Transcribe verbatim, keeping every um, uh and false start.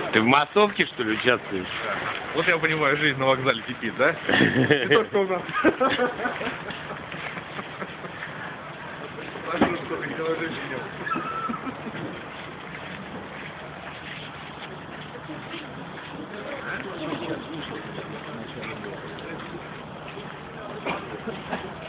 Ты в массовке, что ли, участвуешь? Да. Вот я понимаю, жизнь на вокзале кипит, да? Не то, что у нас. Сейчас,